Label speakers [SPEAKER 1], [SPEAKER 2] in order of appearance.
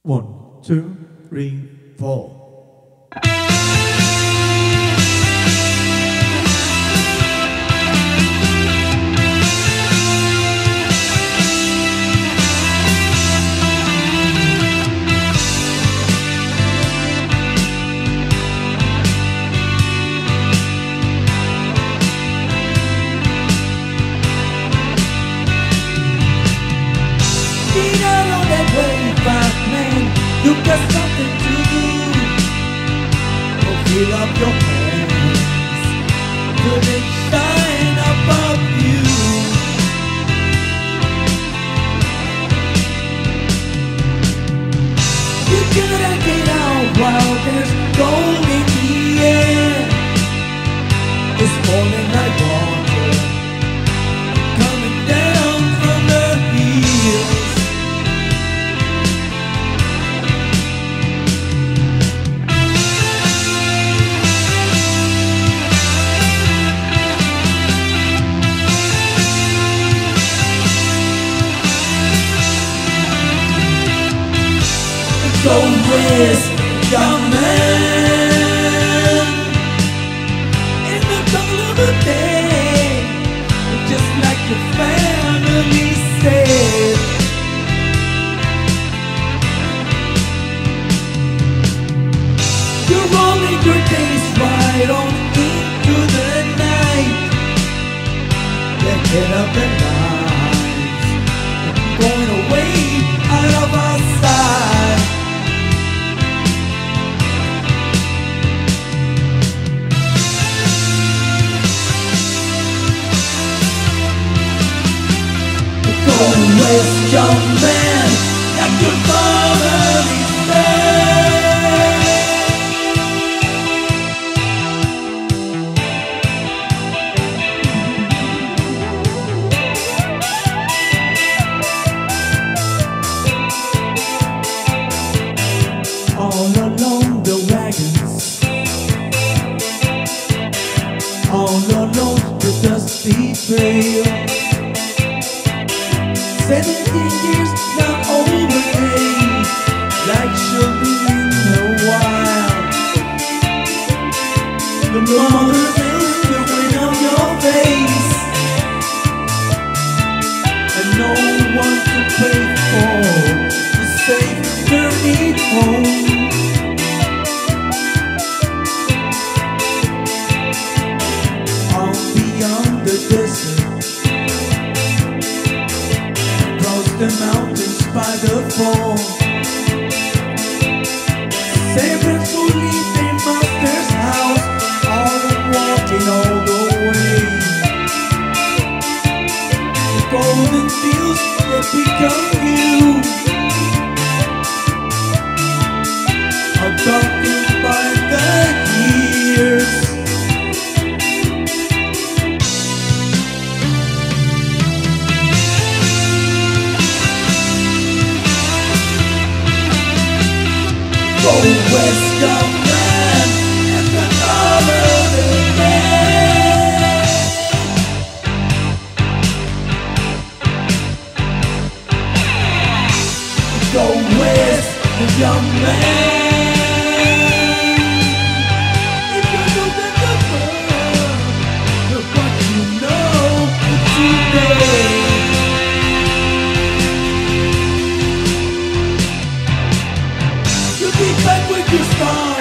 [SPEAKER 1] 1, 2, 3, 4.
[SPEAKER 2] You've got something to do. Go fill up your hands, could it shine above you? You gotta get out while there's gold in the air. It's falling like water, coming down from the hills. Go west, young man, in the cool of the day, just like your family said. You're rolling your days right on into the night. Then get up and rise, going away out of our sight. Go west, young man, like your family said. All along the wagons, all along the dusty trail. 17 years now overcame, like sugar in the wild. The mother is the wind of your face, and no one to pray for the safe journey home. Out beyond the desert, the mountains by the fall, servants who leave their master's house, all walking all the way. The golden fields that become new are darkened by the years. Go west, young man, and the northern man. Go west, young man. If you know that the world, look what you know today. You'll be back with your star.